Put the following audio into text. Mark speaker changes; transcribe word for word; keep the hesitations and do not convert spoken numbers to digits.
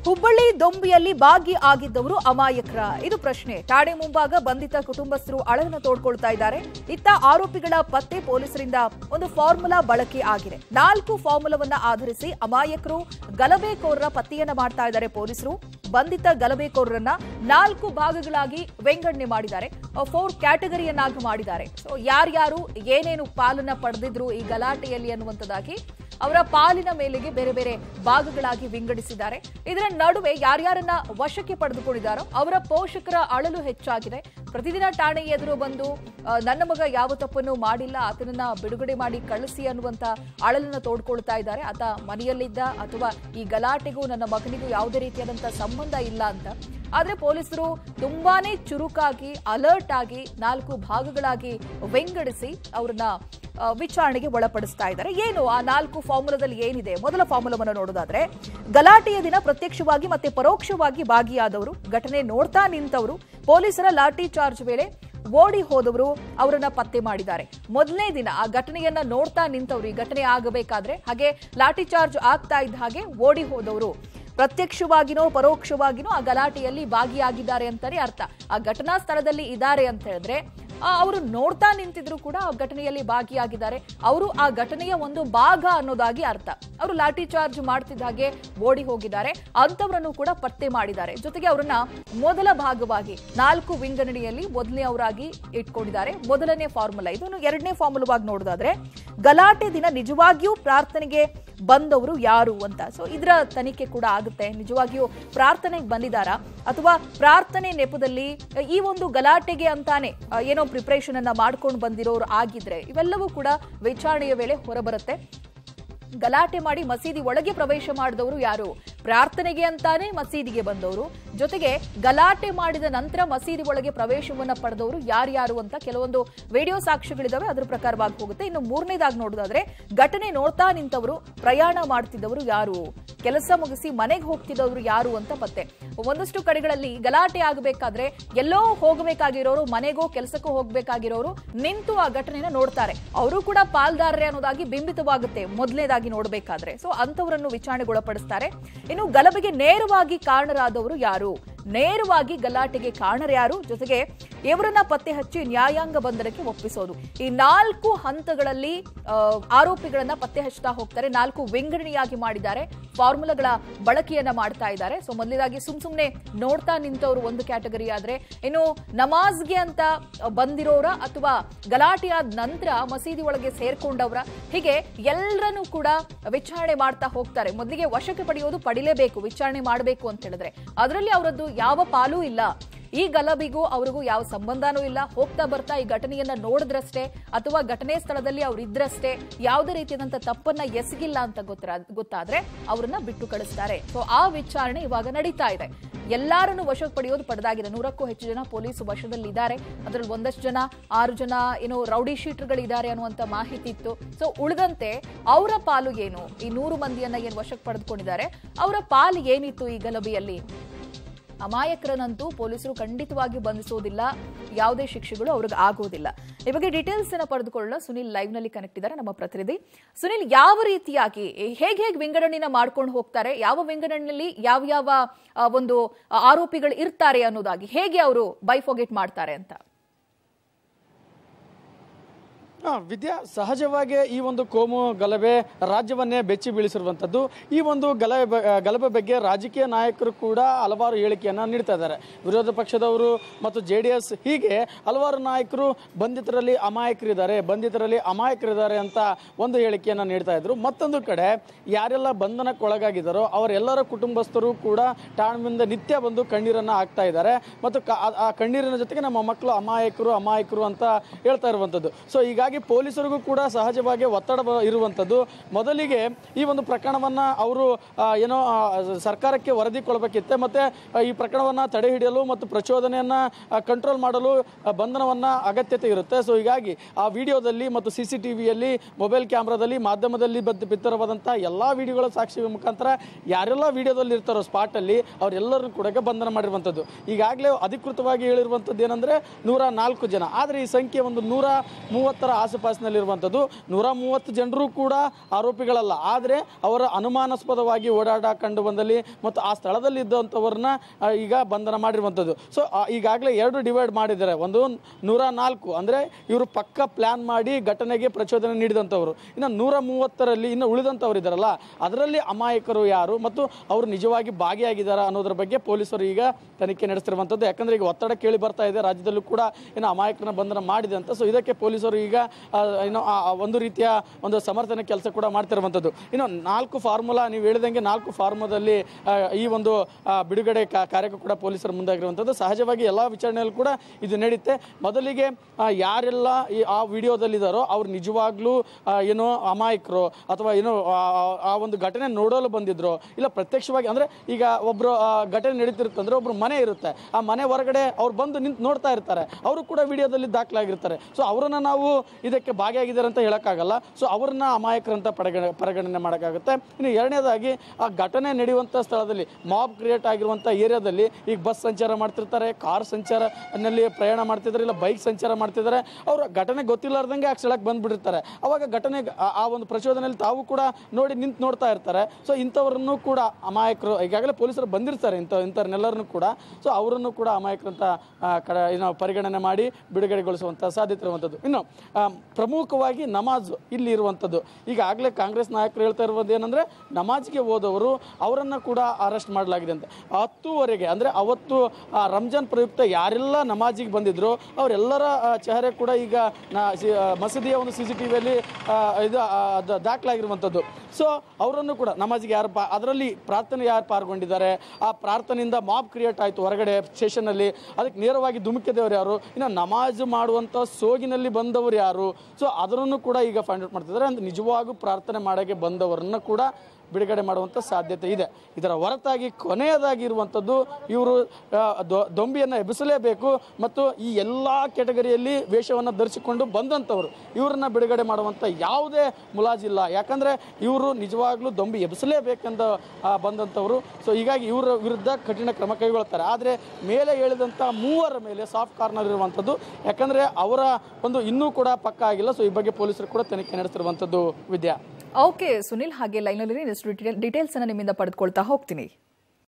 Speaker 1: ಹುಬ್ಬಳ್ಳಿ ದೊಂಬಿಯಲ್ಲಿ ಭಾಗಿಯಾಗಿದ್ದವರು ಅಮಾಯಕರ ಇದು ಪ್ರಶ್ನೆ. ಠಾಣೆ ಮುಂಭಾಗ ಬಂಧಿತ ಕುಟುಂಬಸ್ಥರು ಅಳಲನ್ನು ತೋಡ್ಕೊಳ್ತಾ ಇದ್ದಾರೆ. ಇತ್ತ ಆರೋಪಿಗಳ ಪತ್ತೆ ಪೊಲೀಸರಿಂದ ಒಂದು ಫಾರ್ಮುಲಾ ಬಳಕೆ ಆಗಿದೆ. ನಾಲ್ಕು ಫಾರ್ಮುಲಾವನ್ನ ಆಧರಿಸಿ ಅಮಾಯಕರು ಗಲಭೆಕೋರರ ಪತ್ತೆಯನ್ನ ಮಾಡ್ತಾ ಇದ್ದಾರೆ ಪೊಲೀಸರು. ಬಂಧಿತ ಗಲಭೆಕೋರರನ್ನ ನಾಲ್ಕು ಭಾಗಗಳಾಗಿ ವಿಂಗಡಣೆ ಮಾಡಿದ್ದಾರೆ. ಫೋರ್ ಕ್ಯಾಟಗರಿಯನ್ನಾಗಿ ಮಾಡಿದ್ದಾರೆ. ಸೊ ಯಾರ್ಯಾರು ಏನೇನು ಪಾಲನ್ನ ಪಡೆದಿದ್ರು ಈ ಗಲಾಟೆಯಲ್ಲಿ ಅನ್ನುವಂಥದ್ದಾಗಿ ಅವರ ಪಾಲಿನ ಮೇಲೆಗೆ ಬೇರೆ ಬೇರೆ ಭಾಗಗಳಾಗಿ ವಿಂಗಡಿಸಿದ್ದಾರೆ. ಇದರ ನಡುವೆ ಯಾರ್ಯಾರನ್ನ ವಶಕ್ಕೆ ಪಡೆದುಕೊಂಡಿದ್ದಾರೋ ಅವರ ಪೋಷಕರ ಅಳಲು ಹೆಚ್ಚಾಗಿದೆ. ಪ್ರತಿದಿನ ಠಾಣೆ ಎದುರು ಬಂದು ನನ್ನ ಮಗ ಯಾವ ತಪ್ಪನ್ನು ಮಾಡಿಲ್ಲ, ಆತನನ್ನ ಬಿಡುಗಡೆ ಮಾಡಿ ಕಳಿಸಿ ಅನ್ನುವಂತ ಅಳಲನ್ನ ತೋಡ್ಕೊಳ್ತಾ ಇದ್ದಾರೆ. ಆತ ಮನೆಯಲ್ಲಿದ್ದ ಅಥವಾ ಈ ಗಲಾಟೆಗೂ ನನ್ನ ಮಗನಿಗೂ ಯಾವುದೇ ರೀತಿಯಾದಂತಹ ಸಂಬಂಧ ಇಲ್ಲ ಅಂತ. ಆದ್ರೆ ಪೊಲೀಸರು ತುಂಬಾನೇ ಚುರುಕಾಗಿ ಅಲರ್ಟ್ ಆಗಿ ನಾಲ್ಕು ಭಾಗಗಳಾಗಿ ವಿಂಗಡಿಸಿ ಅವರನ್ನ ವಿಚಾರಣೆಗೆ ಒಳಪಡಿಸ್ತಾ ಇದ್ದಾರೆ. ಏನು ಆ ನಾಲ್ಕು ಫಾರ್ಮುಲಾದಲ್ಲಿ ಏನಿದೆ? ಮೊದಲ ಫಾರ್ಮುಲಾವನ್ನು ನೋಡೋದಾದ್ರೆ, ಗಲಾಟೆಯ ದಿನ ಪ್ರತ್ಯಕ್ಷವಾಗಿ ಮತ್ತೆ ಪರೋಕ್ಷವಾಗಿ ಭಾಗಿಯಾದವರು, ಘಟನೆ ನೋಡ್ತಾ ನಿಂತವರು, ಪೊಲೀಸರ ಲಾಠಿ ಚಾರ್ಜ್ ವೇಳೆ ಓಡಿ ಹೋದವರು ಅವರನ್ನ ಪತ್ತೆ ಮಾಡಿದ್ದಾರೆ. ಮೊದಲನೇ ದಿನ ಆ ಘಟನೆಯನ್ನ ನೋಡ್ತಾ ನಿಂತವರು, ಈ ಘಟನೆ ಆಗಬೇಕಾದ್ರೆ ಹಾಗೆ ಲಾಠಿ ಚಾರ್ಜ್ ಆಗ್ತಾ ಇದ್ದ ಹಾಗೆ ಓಡಿ ಹೋದವರು ಪ್ರತ್ಯಕ್ಷವಾಗಿನೋ ಪರೋಕ್ಷವಾಗಿನೋ ಆ ಗಲಾಟೆಯಲ್ಲಿ ಭಾಗಿಯಾಗಿದ್ದಾರೆ ಅಂತಾನೆ ಅರ್ಥ. ಆ ಘಟನಾ ಸ್ಥಳದಲ್ಲಿ ಇದ್ದಾರೆ ಅಂತ ಹೇಳಿದ್ರೆ ಅವರು ನೋಡ್ತಾ ನಿಂತಿದ್ರು ಕೂಡ ಆ ಘಟನೆಯಲ್ಲಿ ಭಾಗಿಯಾಗಿದ್ದಾರೆ. ಅವರು ಆ ಘಟನೆಯ ಒಂದು ಭಾಗ ಅನ್ನೋದಾಗಿ ಅರ್ಥ. ಅವರು ಲಾಠಿ ಚಾರ್ಜ್ ಮಾಡ್ತಿದ್ದ ಹಾಗೆ ಓಡಿ ಹೋಗಿದ್ದಾರೆ. ಅಂತವರನ್ನು ಕೂಡ ಪತ್ತೆ ಮಾಡಿದ್ದಾರೆ. ಜೊತೆಗೆ ಅವರನ್ನ ಮೊದಲ ಭಾಗವಾಗಿ ನಾಲ್ಕು ವಿಂಗಡಣೆಯಲ್ಲಿ ಮೊದಲನೇ ಅವರಾಗಿ ಇಟ್ಕೊಂಡಿದ್ದಾರೆ. ಮೊದಲನೇ ಫಾರ್ಮುಲಾ ಇದು. ಎರಡನೇ ಫಾರ್ಮುಲಾವಾಗಿ ನೋಡೋದಾದ್ರೆ, ಗಲಾಟೆ ದಿನ ನಿಜವಾಗಿಯೂ ಪ್ರಾರ್ಥನೆಗೆ ಬಂದವರು ಯಾರು ಅಂತ. ಸೊ ಇದರ ತನಿಖೆ ಕೂಡ ಆಗುತ್ತೆ. ನಿಜವಾಗಿಯೂ ಪ್ರಾರ್ಥನೆಗೆ ಬಂದಿದ್ದಾರಾ ಅಥವಾ ಪ್ರಾರ್ಥನೆ ನೆಪದಲ್ಲಿ ಈ ಒಂದು ಗಲಾಟೆಗೆ ಅಂತಾನೆ ಏನೋ ಪ್ರಿಪರೇಷನ್ ಅನ್ನ ಮಾಡ್ಕೊಂಡು ಬಂದಿರೋರು ಆಗಿದ್ರೆ ಇವೆಲ್ಲವೂ ಕೂಡ ವಿಚಾರಣೆಯ ವೇಳೆ ಹೊರಬರುತ್ತೆ. ಗಲಾಟೆ ಮಾಡಿ ಮಸೀದಿ ಒಳಗೆ ಪ್ರವೇಶ ಮಾಡಿದವರು ಯಾರು? ಪ್ರಾರ್ಥನೆಗೆ ಅಂತಾನೆ ಮಸೀದಿಗೆ ಬಂದವರು. ಜೊತೆಗೆ ಗಲಾಟೆ ಮಾಡಿದ ನಂತರ ಮಸೀದಿ ಒಳಗೆ ಪ್ರವೇಶವನ್ನ ಪಡೆದವರು ಯಾರ್ಯಾರು ಅಂತ ಕೆಲವೊಂದು ವಿಡಿಯೋ ಸಾಕ್ಷ್ಯಗಳಿದಾವೆ. ಅದ್ರ ಪ್ರಕಾರವಾಗಿ ಹೋಗುತ್ತೆ. ಇನ್ನು ಮೂರನೇದಾಗಿ ನೋಡೋದಾದ್ರೆ, ಘಟನೆ ನೋಡ್ತಾ ನಿಂತವರು, ಪ್ರಯಾಣ ಮಾಡ್ತಿದ್ದವರು ಯಾರು, ಕೆಲಸ ಮುಗಿಸಿ ಮನೆಗೆ ಹೋಗ್ತಿದ್ದವರು ಯಾರು ಅಂತ ಪತ್ತೆ. ಒಂದಷ್ಟು ಕಡೆಗಳಲ್ಲಿ ಗಲಾಟೆ ಆಗಬೇಕಾದ್ರೆ ಎಲ್ಲೋ ಹೋಗಬೇಕಾಗಿರೋರು, ಮನೆಗೋ ಕೆಲಸಕ್ಕೂ ಹೋಗ್ಬೇಕಾಗಿರೋರು ನಿಂತು ಆ ಘಟನೆನ ನೋಡ್ತಾರೆ. ಅವರು ಕೂಡ ಪಾಲ್ದಾರರೇ ಅನ್ನೋದಾಗಿ ಬಿಂಬಿತವಾಗುತ್ತೆ ಮೊದಲನೇದಾಗಿ ನೋಡ್ಬೇಕಾದ್ರೆ. ಸೊ ಅಂತವರನ್ನು ವಿಚಾರಣೆಗೊಳಪಡಿಸ್ತಾರೆ. ಇನ್ನು ಗಲಭೆಗೆ ನೇರವಾಗಿ ಕಾರಣರಾದವರು ಯಾರು, ನೇರವಾಗಿ ಗಲಾಟೆಗೆ ಕಾರಣರು ಯಾರು, ಜೊತೆಗೆ ಇವರನ್ನ ಪತ್ತೆ ಹಚ್ಚಿ ನ್ಯಾಯಾಂಗ ಬಂಧನಕ್ಕೆ ಒಪ್ಪಿಸೋದು. ಈ ನಾಲ್ಕು ಹಂತಗಳಲ್ಲಿ ಆರೋಪಿಗಳನ್ನ ಪತ್ತೆ ಹಚ್ಚುತ್ತಾ ಹೋಗ್ತಾರೆ. ನಾಲ್ಕು ವಿಂಗಡಣೆಯಾಗಿ ಮಾಡಿದ್ದಾರೆ. ಫಾರ್ಮುಲಾಗಳ ಬಳಕೆಯನ್ನ ಮಾಡ್ತಾ ಇದ್ದಾರೆ. ಸೊ ಮೊದಲನೇದಾಗಿ ಸುಮ್ ಸುಮ್ನೆ ನೋಡ್ತಾ ನಿಂತವರು ಒಂದು ಕ್ಯಾಟಗರಿ ಆದ್ರೆ, ಇನ್ನು ನಮಾಜ್ಗೆ ಅಂತ ಬಂದಿರೋರ ಅಥವಾ ಗಲಾಟೆಯಾದ ನಂತರ ಮಸೀದಿ ಒಳಗೆ ಸೇರ್ಕೊಂಡವ್ರ, ಹೀಗೆ ಎಲ್ಲರನ್ನೂ ಕೂಡ ವಿಚಾರಣೆ ಮಾಡ್ತಾ ಹೋಗ್ತಾರೆ. ಮೊದಲಿಗೆ ವಶಕ್ಕೆ ಪಡೆಯೋದು ಪಡಿಲೇಬೇಕು, ವಿಚಾರಣೆ ಮಾಡಬೇಕು ಅಂತ ಹೇಳಿದ್ರೆ. ಅದರಲ್ಲಿ ಅವರದ್ದು ಯಾವ ಪಾಲೂ ಇಲ್ಲ. ಈ ಗಲಭೆಗೂ ಅವರಿಗೂ ಯಾವ ಸಂಬಂಧನೂ ಇಲ್ಲ. ಹೋಗ್ತಾ ಬರ್ತಾ ಈ ಘಟನೆಯನ್ನ ನೋಡಿದ್ರಷ್ಟೇ ಅಥವಾ ಘಟನೆ ಸ್ಥಳದಲ್ಲಿ ಅವ್ರು ಇದ್ರಷ್ಟೇ, ಯಾವುದೇ ರೀತಿಯಾದಂತ ತಪ್ಪನ್ನ ಎಸಗಿಲ್ಲ ಅಂತ ಗೊತ್ತಾದ್ರೆ ಅವರನ್ನ ಬಿಟ್ಟು ಕಳಿಸ್ತಾರೆ. ಸೊ ಆ ವಿಚಾರಣೆ ಇವಾಗ ನಡೀತಾ ಇದೆ. ಎಲ್ಲಾರನ್ನು ವಶಕ್ಕೆ ಪಡೆಯೋದು ಪಡೆದಾಗಿದೆ. ನೂರಕ್ಕೂ ಹೆಚ್ಚು ಜನ ಪೊಲೀಸ್ ವಶದಲ್ಲಿ ಇದ್ದಾರೆ. ಅದರಲ್ಲಿ ಒಂದಷ್ಟು ಜನ, ಆರು ಜನ ಏನು ರೌಡಿ ಶೀಟರ್ಗಳಿದ್ದಾರೆ ಅನ್ನುವಂತ ಮಾಹಿತಿ ಇತ್ತು. ಸೊ ಉಳಿದಂತೆ ಅವರ ಪಾಲು ಏನು, ಈ ನೂರು ಮಂದಿಯನ್ನ ಏನು ವಶಕ್ಕೆ ಪಡೆದುಕೊಂಡಿದ್ದಾರೆ, ಅವರ ಪಾಲು ಏನಿತ್ತು ಈ ಗಲಭೆಯಲ್ಲಿ? ಅಮಾಯಕರನ್ನಂತೂ ಪೊಲೀಸರು ಖಂಡಿತವಾಗಿ ಬಂಧಿಸೋದಿಲ್ಲ. ಯಾವುದೇ ಶಿಕ್ಷೆಗಳು ಅವ್ರಿಗೆ ಆಗೋದಿಲ್ಲ. ಈ ಬಗ್ಗೆ ಡೀಟೇಲ್ಸ್ ಅನ್ನ ಪಡೆದುಕೊಳ್ಳಲು ಸುನಿಲ್ ಲೈವ್ ನಲ್ಲಿ ಕನೆಕ್ಟ್ ಇದ್ದಾರೆ, ನಮ್ಮ ಪ್ರತಿನಿಧಿ. ಸುನಿಲ್, ಯಾವ ರೀತಿಯಾಗಿ ಹೇಗೆ ಹೇಗೆ ವಿಂಗಡಣೆನ ಮಾಡ್ಕೊಂಡು ಹೋಗ್ತಾರೆ, ಯಾವ ವಿಂಗಡಣೆಯಲ್ಲಿ ಯಾವ ಯಾವ ಒಂದು ಆರೋಪಿಗಳು ಇರ್ತಾರೆ ಅನ್ನೋದಾಗಿ ಹೇಗೆ ಅವರು ಬೈಫೋಗೇಟ್ ಮಾಡ್ತಾರೆ ಅಂತ?
Speaker 2: ವಿದ್ಯಾ, ಸಹಜವಾಗಿ ಈ ಒಂದು ಕೋಮು ಗಲಭೆ ರಾಜ್ಯವನ್ನೇ ಬೆಚ್ಚಿ ಬೀಳಿಸಿರುವಂಥದ್ದು. ಈ ಒಂದು ಗಲಭೆ ಗಲಭೆ ಬಗ್ಗೆ ರಾಜಕೀಯ ನಾಯಕರು ಕೂಡ ಹಲವಾರು ಹೇಳಿಕೆಯನ್ನು ನೀಡ್ತಾ ಇದ್ದಾರೆ. ವಿರೋಧ ಪಕ್ಷದವರು ಮತ್ತು ಜೆ ಡಿ ಎಸ್ ಹೀಗೆ ಹಲವಾರು ನಾಯಕರು ಬಂಧಿತರಲ್ಲಿ ಅಮಾಯಕರಿದ್ದಾರೆ, ಬಂಧಿತರಲ್ಲಿ ಅಮಾಯಕರಿದ್ದಾರೆ ಅಂತ ಒಂದು ಹೇಳಿಕೆಯನ್ನು ನೀಡ್ತಾ ಇದ್ರು. ಮತ್ತೊಂದು ಕಡೆ ಯಾರೆಲ್ಲ ಬಂಧನಕ್ಕೆ ಒಳಗಾಗಿದ್ದಾರೋ ಅವರೆಲ್ಲರ ಕುಟುಂಬಸ್ಥರು ಕೂಡ ಠಾಣೆಯಿಂದ ನಿತ್ಯ ಬಂದು ಕಣ್ಣೀರನ್ನು ಹಾಕ್ತಾ ಇದ್ದಾರೆ. ಮತ್ತು ಆ ಕಣ್ಣೀರಿನ ಜೊತೆಗೆ ನಮ್ಮ ಮಕ್ಕಳು ಅಮಾಯಕರು ಅಮಾಯಕರು ಅಂತ ಹೇಳ್ತಾ ಇರುವಂಥದ್ದು. ಸೊ ಹೀಗಾಗಿ ಪೊಲೀಸರಿಗೂ ಕೂಡ ಸಹಜವಾಗಿ ಒತ್ತಡ ಇರುವಂಥದ್ದು. ಮೊದಲಿಗೆ ಈ ಒಂದು ಪ್ರಕರಣವನ್ನು ಅವರು ಏನೋ ಸರ್ಕಾರಕ್ಕೆ ವರದಿ ಕೊಡಬೇಕಿತ್ತೆ. ಮತ್ತು ಈ ಪ್ರಕರಣವನ್ನು ತಡೆ ಹಿಡಿಯಲು ಮತ್ತು ಪ್ರಚೋದನೆಯನ್ನು ಕಂಟ್ರೋಲ್ ಮಾಡಲು ಬಂಧನವನ್ನು ಅಗತ್ಯತೆ ಇರುತ್ತೆ. ಸೊ ಹೀಗಾಗಿ ಆ ವಿಡಿಯೋದಲ್ಲಿ ಮತ್ತು ಸಿ ಸಿ ಟಿ ವಿಯಲ್ಲಿ, ಮೊಬೈಲ್ ಕ್ಯಾಮ್ರಾದಲ್ಲಿ, ಮಾಧ್ಯಮದಲ್ಲಿ ಬದ್ದು ಬಿತ್ತರವಾದಂಥ ಎಲ್ಲ ವಿಡಿಯೋಗಳ ಸಾಕ್ಷಿ ಮುಖಾಂತರ ಯಾರೆಲ್ಲ ವಿಡಿಯೋದಲ್ಲಿ ಇರ್ತಾರೋ ಸ್ಪಾಟಲ್ಲಿ ಅವರೆಲ್ಲರನ್ನು ಕೂಡ ಬಂಧನ ಮಾಡಿರುವಂಥದ್ದು. ಈಗಾಗಲೇ ಅಧಿಕೃತವಾಗಿ ಹೇಳಿರುವಂಥದ್ದು ಏನಂದರೆ ನೂರ ನಾಲ್ಕು ಜನ. ಆದರೆ ಈ ಸಂಖ್ಯೆ ಒಂದು ನೂರ ಮೂವತ್ತರ ಆಸುಪಾಸಿನಲ್ಲಿರುವಂಥದ್ದು. ನೂರ ಮೂವತ್ತು ಜನರು ಕೂಡ ಆರೋಪಿಗಳಲ್ಲ, ಆದರೆ ಅವರ ಅನುಮಾನಾಸ್ಪದವಾಗಿ ಓಡಾಟ ಕಂಡು ಬಂದಲ್ಲಿ ಮತ್ತು ಆ ಸ್ಥಳದಲ್ಲಿ ಇದ್ದಂಥವ್ರನ್ನ ಈಗ ಬಂಧನ ಮಾಡಿರುವಂಥದ್ದು. ಸೊ ಈಗಾಗಲೇ ಎರಡು ಡಿವೈಡ್ ಮಾಡಿದ್ದಾರೆ. ಒಂದು ನೂರ ನಾಲ್ಕು ಅಂದರೆ ಇವರು ಪಕ್ಕ ಪ್ಲಾನ್ ಮಾಡಿ ಘಟನೆಗೆ ಪ್ರಚೋದನೆ ನೀಡಿದಂಥವ್ರು. ಇನ್ನು ನೂರ ಮೂವತ್ತರಲ್ಲಿ ಇನ್ನು ಉಳಿದಂಥವ್ರು ಇದ್ದಾರಲ್ಲ, ಅದರಲ್ಲಿ ಅಮಾಯಕರು ಯಾರು ಮತ್ತು ಅವರು ನಿಜವಾಗಿ ಭಾಗಿಯಾಗಿದ್ದಾರೆ ಅನ್ನೋದ್ರ ಬಗ್ಗೆ ಪೊಲೀಸರು ಈಗ ತನಿಖೆ ನಡೆಸ್ತಿರುವಂಥದ್ದು. ಯಾಕಂದರೆ ಈಗ ಒತ್ತಡ ಕೇಳಿ ಬರ್ತಾ ಇದೆ, ರಾಜ್ಯದಲ್ಲೂ ಕೂಡ ಇನ್ನು ಅಮಾಯಕರನ್ನ ಬಂಧನ ಮಾಡಿದೆ ಅಂತ. ಸೊ ಇದಕ್ಕೆ ಪೊಲೀಸರು ಈಗ ಏನು ಒಂದು ರೀತಿಯ ಒಂದು ಸಮರ್ಥನೆ ಕೆಲಸ ಕೂಡ ಮಾಡ್ತಿರುವಂಥದ್ದು. ಇನ್ನು ನಾಲ್ಕು ಫಾರ್ಮುಲಾ ನೀವು ಹೇಳಿದಂಗೆ ನಾಲ್ಕು ಫಾರ್ಮುಲಾದಲ್ಲಿ ಈ ಒಂದು ಬಿಡುಗಡೆ ಕಾರ್ಯಕ್ಕೂ ಕೂಡ ಪೊಲೀಸರು ಮುಂದಾಗಿರುವಂಥದ್ದು. ಸಹಜವಾಗಿ ಎಲ್ಲ ವಿಚಾರಣೆಯಲ್ಲೂ ಕೂಡ ಇದು ನಡೆಯುತ್ತೆ. ಮೊದಲಿಗೆ ಯಾರೆಲ್ಲ ಆ ವಿಡಿಯೋದಲ್ಲಿದ್ದಾರೋ ಅವ್ರು ನಿಜವಾಗ್ಲೂ ಏನೋ ಅಮಾಯಕರು ಅಥವಾ ಏನೋ ಆ ಒಂದು ಘಟನೆ ನೋಡಲು ಬಂದಿದ್ರು, ಇಲ್ಲ ಪ್ರತ್ಯಕ್ಷವಾಗಿ ಅಂದರೆ ಈಗ ಒಬ್ಬರು ಘಟನೆ ನಡೀತಿರುತ್ತೆ ಅಂದರೆ ಒಬ್ರು ಮನೆ ಇರುತ್ತೆ, ಆ ಮನೆ ಹೊರಗಡೆ ಅವ್ರು ಬಂದು ನಿಂತು ನೋಡ್ತಾ ಇರ್ತಾರೆ, ಅವರು ಕೂಡ ವಿಡಿಯೋದಲ್ಲಿ ದಾಖಲಾಗಿರ್ತಾರೆ. ಸೊ ಅವರನ್ನು ನಾವು ಇದಕ್ಕೆ ಭಾಗಿಯಾಗಿದ್ದಾರೆ ಅಂತ ಹೇಳೋಕ್ಕಾಗಲ್ಲ. ಸೊ ಅವ್ರನ್ನ ಅಮಾಯಕರಂತ ಪರಿಗಣ ಪರಿಗಣನೆ ಮಾಡೋಕ್ಕಾಗುತ್ತೆ. ಇನ್ನು ಎರಡನೇದಾಗಿ ಆ ಘಟನೆ ನಡೆಯುವಂಥ ಸ್ಥಳದಲ್ಲಿ ಮಾಬ್ ಕ್ರಿಯೇಟ್ ಆಗಿರುವಂಥ ಏರಿಯಾದಲ್ಲಿ ಈಗ ಬಸ್ ಸಂಚಾರ ಮಾಡ್ತಿರ್ತಾರೆ, ಕಾರ್ ಸಂಚಾರನಲ್ಲಿ ಪ್ರಯಾಣ ಮಾಡ್ತಿದ್ದಾರೆ, ಇಲ್ಲ ಬೈಕ್ ಸಂಚಾರ ಮಾಡ್ತಿದ್ದಾರೆ. ಅವರು ಘಟನೆ ಗೊತ್ತಿಲ್ಲಾರ್ದಂಗೆ ಆ ಸ್ಥಳಕ್ಕೆ ಬಂದುಬಿಟ್ಟಿರ್ತಾರೆ. ಅವಾಗ ಘಟನೆ ಆ ಒಂದು ಪ್ರಚೋದನೆಯಲ್ಲಿ ತಾವು ಕೂಡ ನೋಡಿ ನಿಂತು ನೋಡ್ತಾ ಇರ್ತಾರೆ. ಸೊ ಇಂಥವ್ರನ್ನು ಕೂಡ ಅಮಾಯಕರು ಈಗಾಗಲೇ ಪೊಲೀಸರು ಬಂದಿರ್ತಾರೆ, ಇಂಥ ಇಂಥವ್ರನ್ನೆಲ್ಲರನ್ನು ಕೂಡ. ಸೊ ಅವರನ್ನು ಕೂಡ ಅಮಾಯಕರಂತ ಕಡ ಏನೋ ಪರಿಗಣನೆ ಮಾಡಿ ಬಿಡುಗಡೆಗೊಳಿಸುವಂಥ ಸಾಧ್ಯತೆ ಇರುವಂಥದ್ದು. ಇನ್ನು ಪ್ರಮುಖವಾಗಿ ನಮಾಜ್ ಇಲ್ಲಿ ಇರುವಂಥದ್ದು. ಈಗಾಗಲೇ ಕಾಂಗ್ರೆಸ್ ನಾಯಕರು ಹೇಳ್ತಾ ಇರುವುದು ಏನಂದರೆ, ನಮಾಜ್ಗೆ ಹೋದವರು ಅವರನ್ನು ಕೂಡ ಅರೆಸ್ಟ್ ಮಾಡಲಾಗಿದೆ ಅಂತ. ಹತ್ತುವರೆಗೆ ಅಂದರೆ ಅವತ್ತು ರಂಜಾನ್ ಪ್ರಯುಕ್ತ ಯಾರೆಲ್ಲ ನಮಾಜಿಗೆ ಬಂದಿದ್ರು ಅವರೆಲ್ಲರ ಚೆಹರೆ ಕೂಡ ಈಗ ಮಸೀದಿಯ ಒಂದು ಸಿ ಸಿ ಟಿ ವಿಯಲ್ಲಿ ಇದು ದಾಖಲಾಗಿರುವಂಥದ್ದು. ಸೊ ಅವರನ್ನು ಕೂಡ ನಮಾಜಿಗೆ ಯಾರು ಪಾ ಅದರಲ್ಲಿ ಪ್ರಾರ್ಥನೆ ಯಾರು ಪಾಲ್ಗೊಂಡಿದ್ದಾರೆ, ಆ ಪ್ರಾರ್ಥನೆಯಿಂದ ಮಾಬ್ ಕ್ರಿಯೇಟ್ ಆಯಿತು ಹೊರಗಡೆ ಸ್ಟೇಷನ್ನಲ್ಲಿ, ಅದಕ್ಕೆ ನೇರವಾಗಿ ಧುಮುಕಿದವರು ಯಾರು, ಇನ್ನು ನಮಾಜ್ ಮಾಡುವಂಥ ಸೋಗಿನಲ್ಲಿ ಬಂದವರು ಯಾರು. ಸೊ ಅದನ್ನು ಕೂಡ ಈಗ ಫೈಂಡ್ ಔಟ್ ಮಾಡ್ತಿದ್ದಾರೆ. ಅಂದರೆ ನಿಜವಾಗೂ ಪ್ರಾರ್ಥನೆ ಮಾಡೋಕ್ಕೆ ಬಂದವರನ್ನು ಕೂಡ ಬಿಡುಗಡೆ ಮಾಡುವಂಥ ಸಾಧ್ಯತೆ ಇದೆ. ಇದರ ಹೊರತಾಗಿ ಕೊನೆಯದಾಗಿ ಇರುವಂಥದ್ದು ಇವರು ದೊಂಬಿಯನ್ನು ಎಬ್ಬಿಸಲೇಬೇಕು ಮತ್ತು ಈ ಎಲ್ಲ ಕೆಟಗರಿಯಲ್ಲಿ ವೇಷವನ್ನು ಧರಿಸಿಕೊಂಡು ಬಂದಂಥವರು ಇವರನ್ನ ಬಿಡುಗಡೆ ಮಾಡುವಂಥ ಯಾವುದೇ ಮುಲಾಜಿಲ್ಲ. ಯಾಕಂದರೆ ಇವರು ನಿಜವಾಗ್ಲೂ ದೊಂಬಿ ಎಬ್ಬಿಸಲೇಬೇಕೆಂದ ಬಂದಂಥವರು. ಸೊ ಹೀಗಾಗಿ ಇವರ ವಿರುದ್ಧ ಕಠಿಣ ಕ್ರಮ ಕೈಗೊಳ್ತಾರೆ. ಆದರೆ ಮೇಲೆ ಹೇಳಿದಂಥ ಮೂವರ ಮೇಲೆ ಸಾಫ್ಟ್ ಕಾರ್ನರ್ ಇರುವಂಥದ್ದು. ಯಾಕಂದರೆ ಅವರ ಒಂದು ಇನ್ನೂ ಕೂಡ ಪಕ್ಕ ಆಗಿಲ್ಲ. ಸೊ ಈ ಬಗ್ಗೆ ಪೊಲೀಸರು ಕೂಡ ತನಿಖೆ ನಡೆಸ್ತಿರುವಂಥದ್ದು. ವಿದ್ಯಾ.
Speaker 1: ಓಕೆ ಸುನಿಲ್, ಹಾಗೆ ಲೈನಲ್ಲಿ ಡೀಟೇಲ್ಸ್ ಅನ್ನು ನಿಮ್ಮಿಂದ ಪಡೆದುಕೊಳ್ತಾ ಹೋಗ್ತೀನಿ.